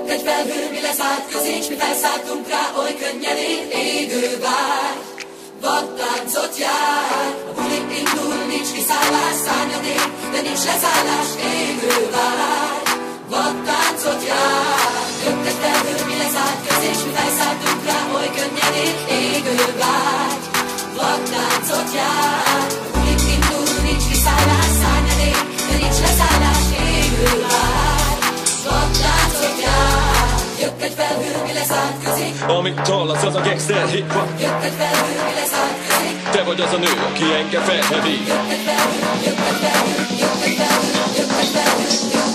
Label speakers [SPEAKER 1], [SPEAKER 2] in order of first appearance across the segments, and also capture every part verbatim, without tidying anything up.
[SPEAKER 1] Jött egy felhő, mi leszállt közénk, s mi felszálltunk rá, oly könnyedén égő vágy. Vadtáncot jár, a buli indul, nincs kiszállás, szárnyadék, de nincs leszállás, égő vágy. Vadtáncot jár, jött egy felhő, mi leszállt közénk, s mi felszálltunk rá, oly könnyedén égő vágy. Vadtáncot jár, a buli indul, nincs kiszállás, szárnyadék, de nincs leszállás, égő vágy. Vadtáncot jár, jött egy felhő, mi leszállt közénk.
[SPEAKER 2] Amit tallasz, az a gangster hip-hop.
[SPEAKER 1] Jött egy felhő, mi leszállt közénk.
[SPEAKER 2] Te vagy az a nő, aki engem felhevi.
[SPEAKER 1] Jött egy felhő, jött egy felhő, jött egy felhő, jött egy felhő,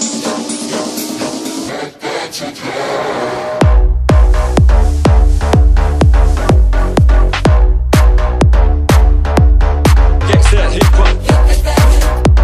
[SPEAKER 1] jött egy felhő.
[SPEAKER 2] Gangster hip-hop.
[SPEAKER 1] Jött egy felhő.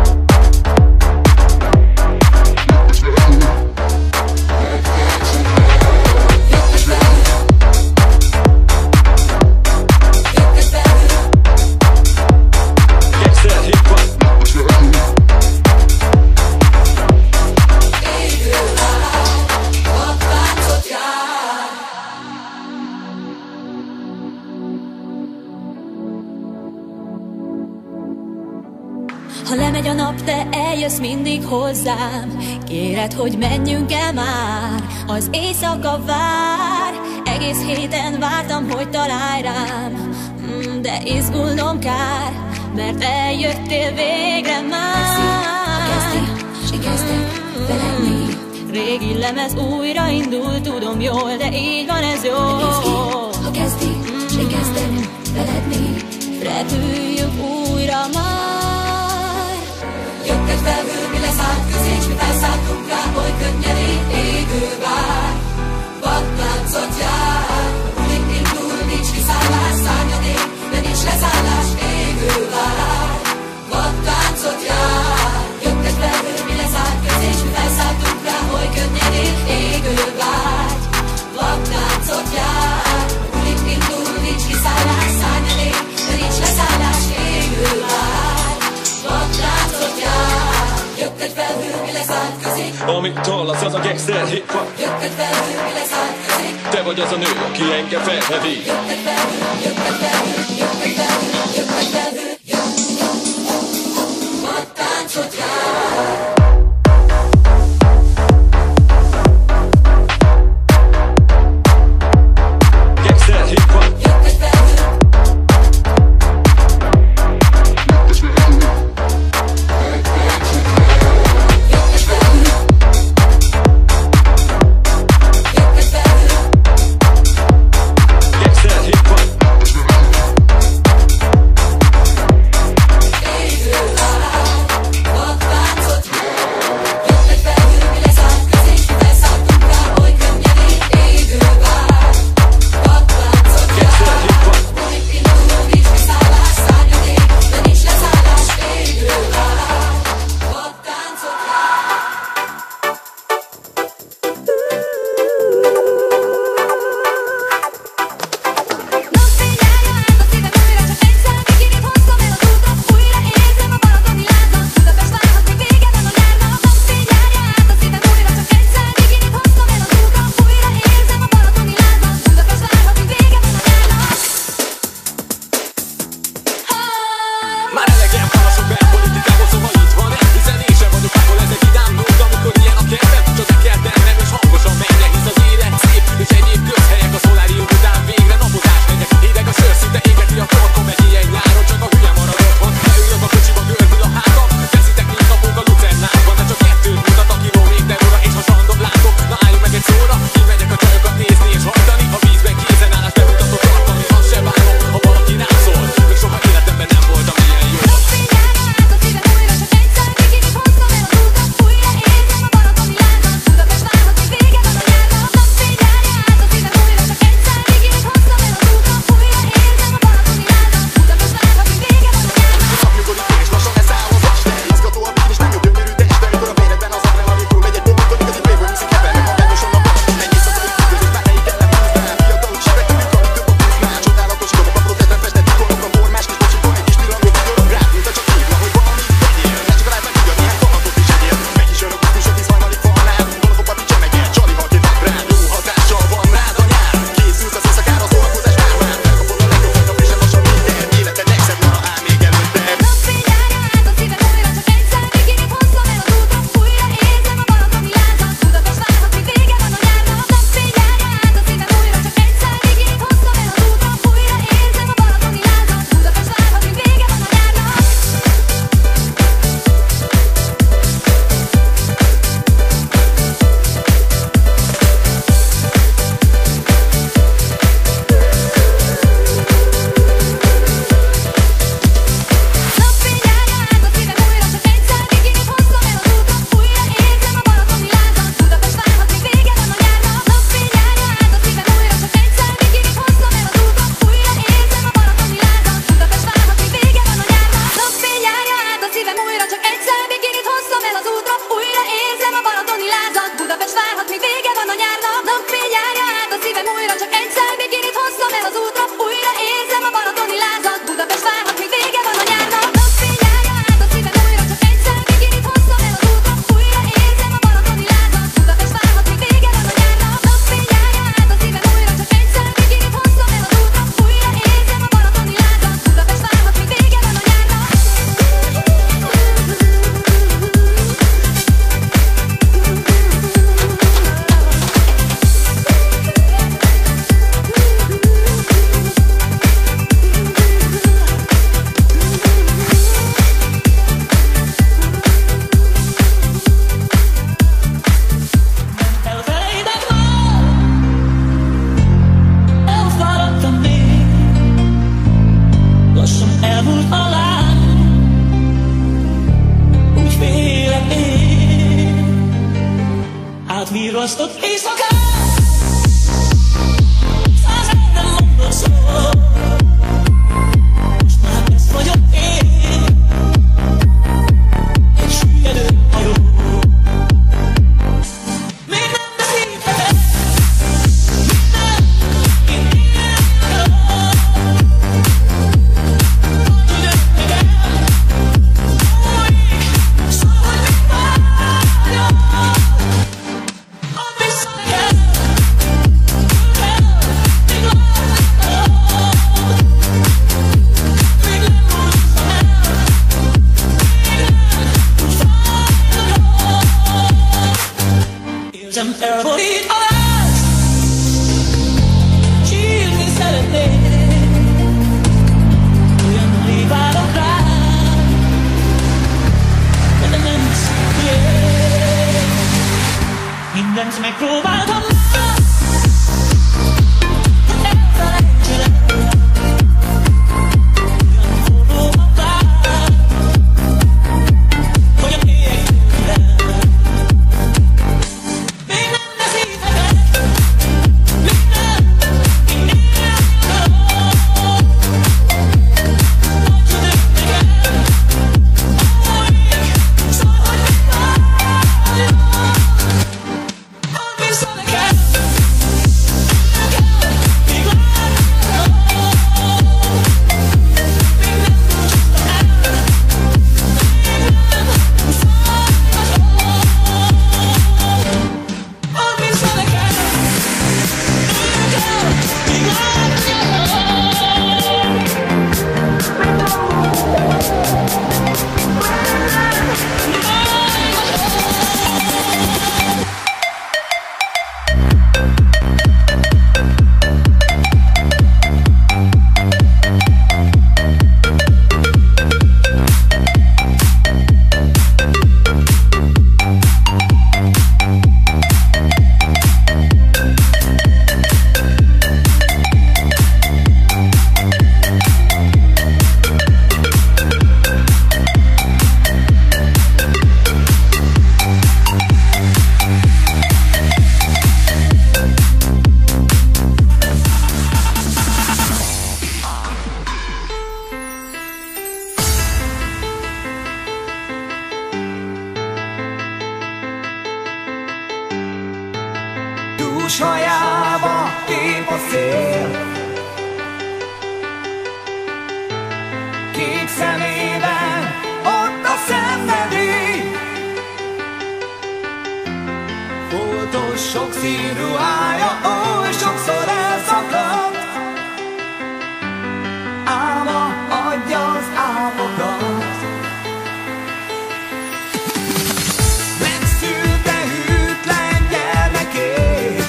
[SPEAKER 3] Ha lemegy a nap, te eljössz mindig hozzám. Kéred, hogy menjünk el már, az éjszaka vár. Egész héten vártam, hogy találj rám, mm, de izgulnom kár, mert eljöttél végre már. Mm, régi lemez újra indul, tudom jól, de így van ez jó.
[SPEAKER 1] Ha kezdi, s én kezdek feledni,
[SPEAKER 3] repüljünk újra már.
[SPEAKER 1] jött egy felhő, mi leszállt közénk, s mi felszálltunk rá, oly könnyedén égő vágy. Vadtáncot jár, a bulik indul, nincs kiszállás, szárnyadék, de nincs leszállás, égő vágy. Vadtáncot jár, jött egy felhő, mi leszállt közénk, s mi felszálltunk rá, oly könnyedén égő vágy. Vadtáncot jár, a bulik indul, nincs kiszállás, szárnyadék, de nincs leszállás, égő vágy. Vadtáncot jár, jött egy felhő, mi leszállt közénk.
[SPEAKER 2] Amit tallasz, az a gangster hip-hop.
[SPEAKER 1] Jött egy felhő, mi leszállt közénk.
[SPEAKER 2] Te vagy az a nő, aki engem felhevi.
[SPEAKER 1] Jött egy felhő, jött egy felhő, jött egy felhő, jött egy felhő, jött. Vadtáncot jár.
[SPEAKER 2] Gangster hip-hop.
[SPEAKER 1] Jött egy felhő. Jött egy felhő. Jött egy felhő.
[SPEAKER 2] Gangster hip-hop.
[SPEAKER 4] Tisztott éjszakát száz nem mondott szó. Most már ez vagyok én, egy süllyedő hajó. Még nem beszélhetek, minden, én élem akarok. Hogy jöjjön meg el, múlik, szóval mit várjak. Add vissza nekem, még várok. Még nem múltam el, még nem úgy fájdalom. Érzem elborít a láz, sírni szeretnék. Olyan rég várok rád, de nem szükséges. Mindent megpróbáltam már, hogy elfelejtselek. Olyan forró a vár, hogy a nélkülem. Még nem beszélhetek, minden, én élem akarok. Hogy jöjjön meg el, múlik, szóval mit várjak. Add vissza nekem, nekem, még várok. Még nem búcsúztam el, még nem úgy fájdalom. Add vissza nekem, nekem, még várok.
[SPEAKER 5] Dúshajába tép a szél, kék szemében ott a szenvedély. Foltos sokszínű ruhája oly sokszor elszakadt, álma adja az álmokat. Megszülte hűtlen gyermekét,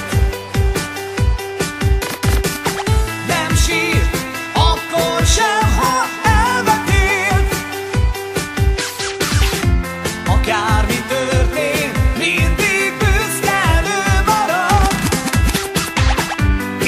[SPEAKER 5] nem sír, akkor sem, ha elvetélt. Akármi történt, mindig büszke ő marad.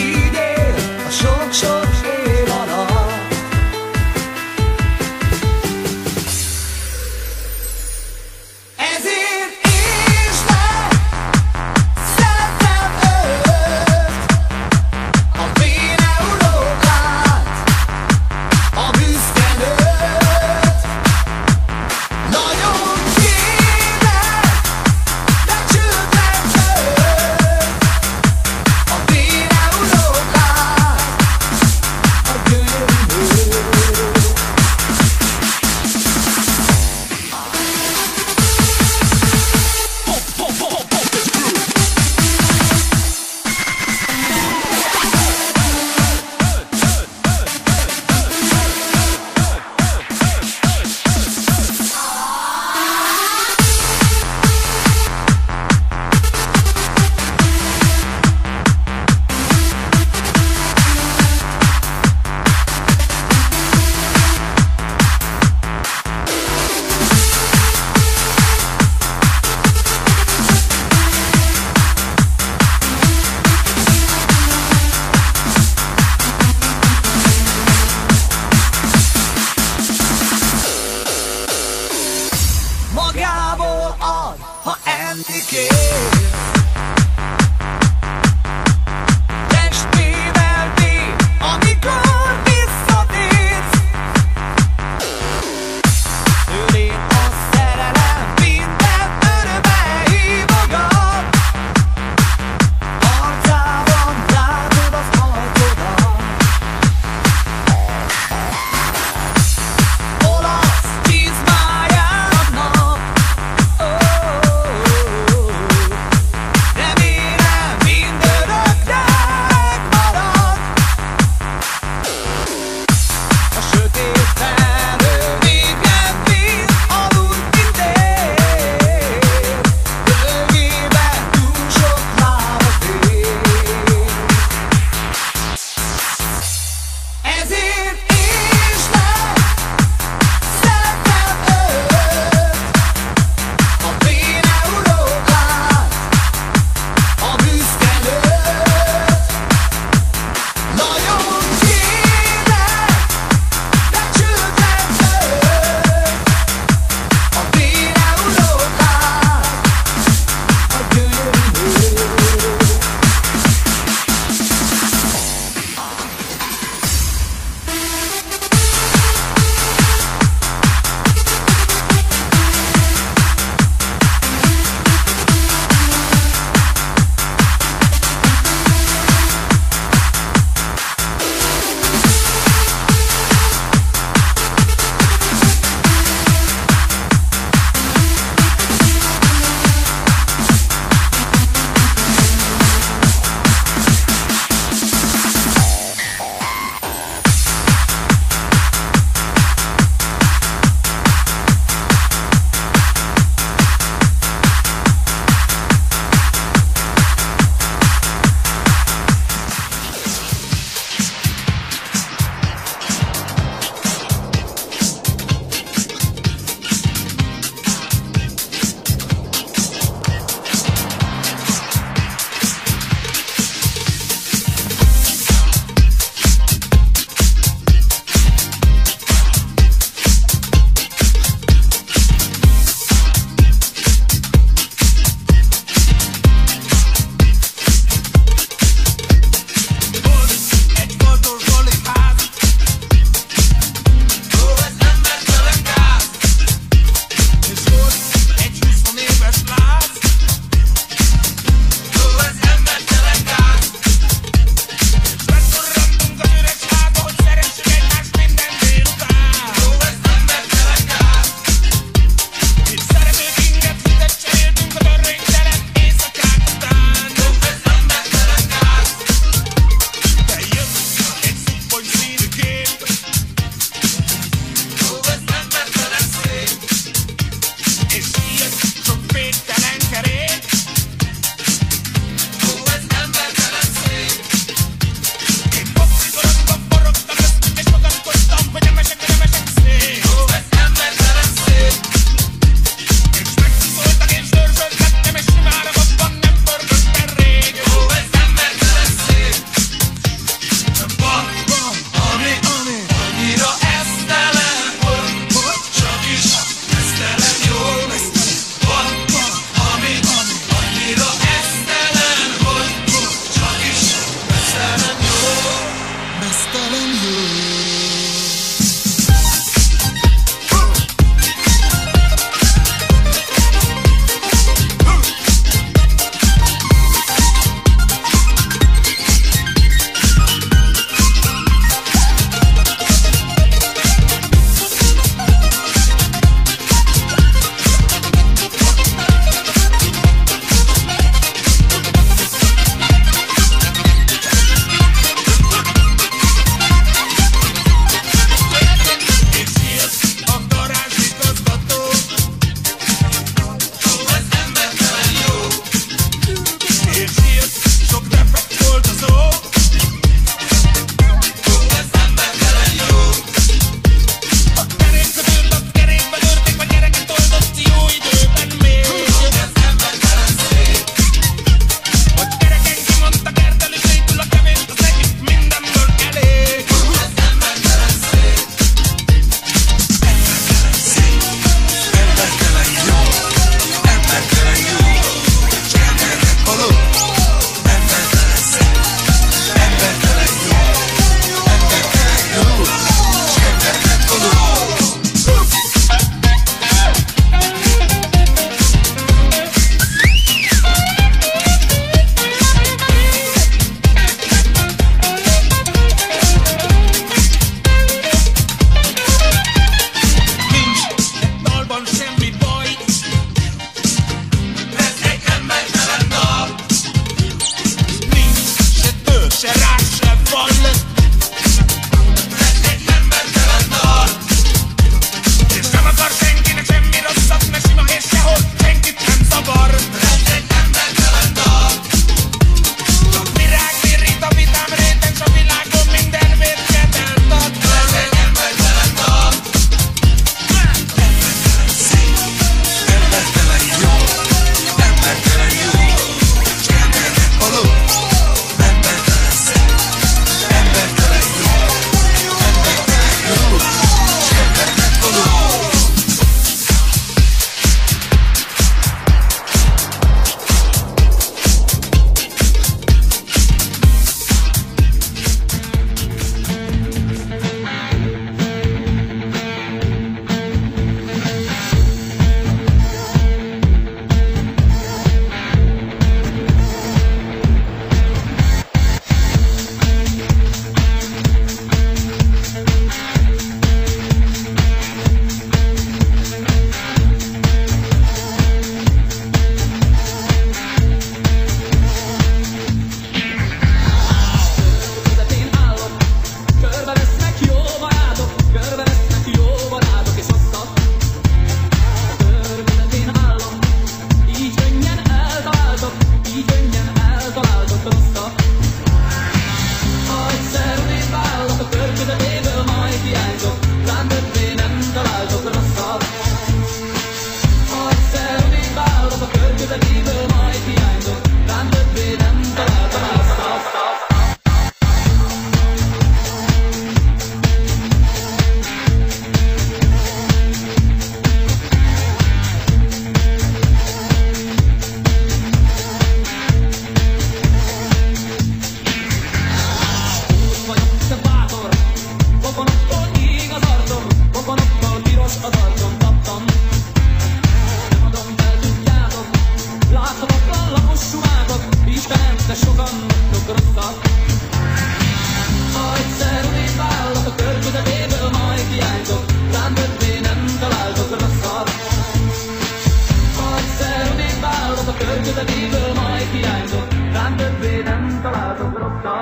[SPEAKER 5] rostak.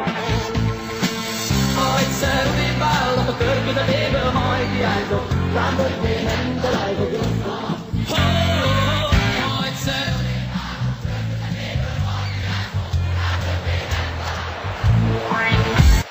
[SPEAKER 5] Ha egyszer odébb állok a kör közeléből, majd hiányzok, rám többé nem találtok rosszat. Ha egyszer odébb állok a kör közeléből, majd hiányzok, rám többé nem találtok.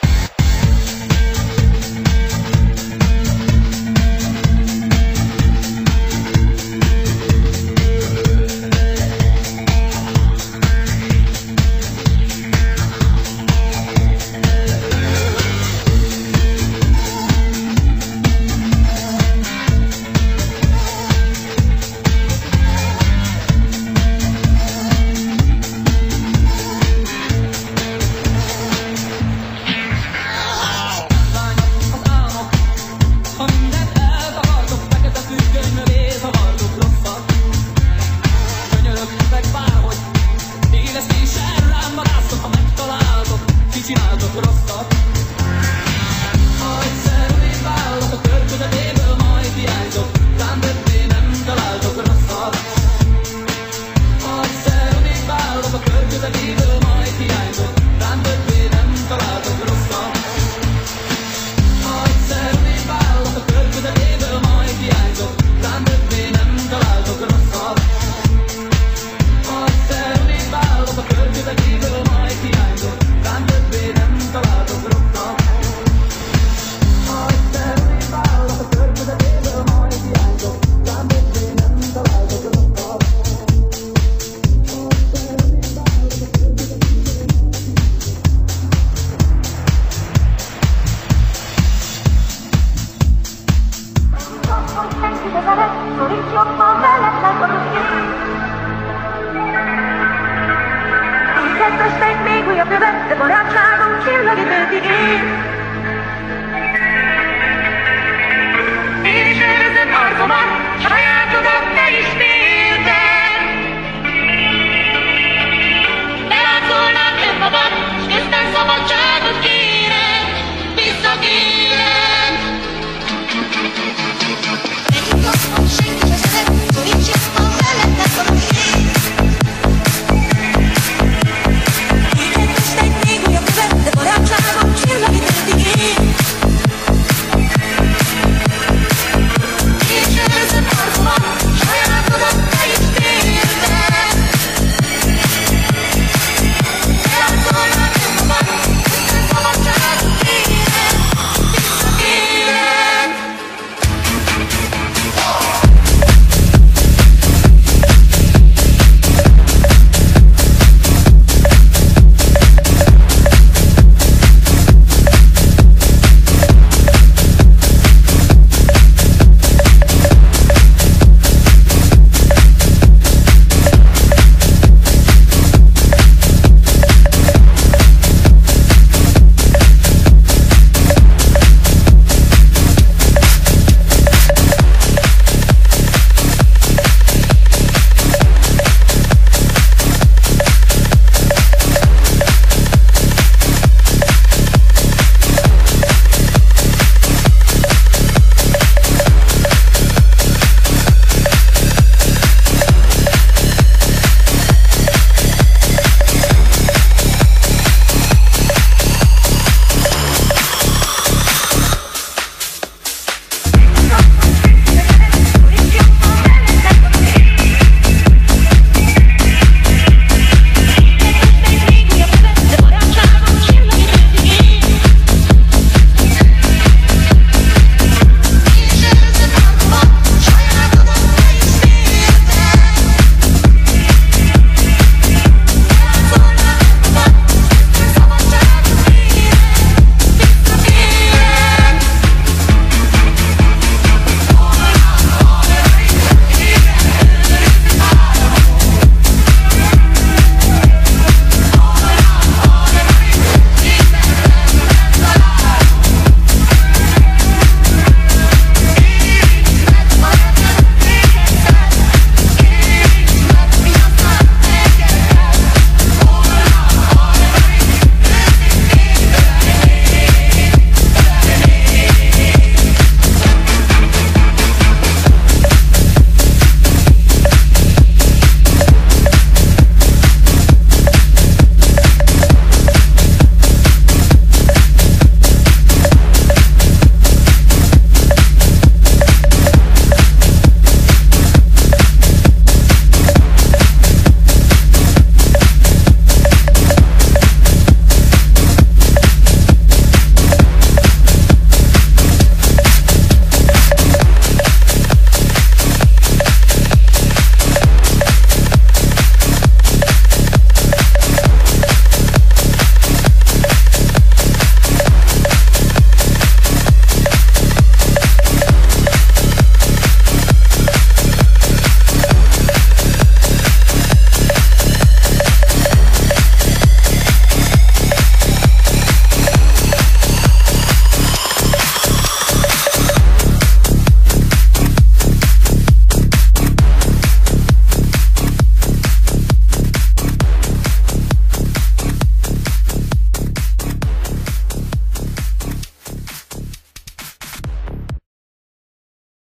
[SPEAKER 5] Csináltok rosszat. Ha egyszer odébb állok a kör közeléből, majd hiányzok, rám többé nem találtok rosszat. Ha egyszer odébb állok a kör közeléből, majd hiányzok, rám többé nem találtok rosszat. Ha egyszer odébb állok a kör közeléből, majd hiányzok, rám többé nem találtok rosszat. Ha egyszer odébb állok a kör közeléből, majd hiányzok, rám többé nem találtok rosszat. Ha egyszer odébb állok a kör közeléből, majd hiányzok, rám többé nem találtok rosszat.
[SPEAKER 6] Kettesnek még újabb követ, de barátságunk csillagít őtig én.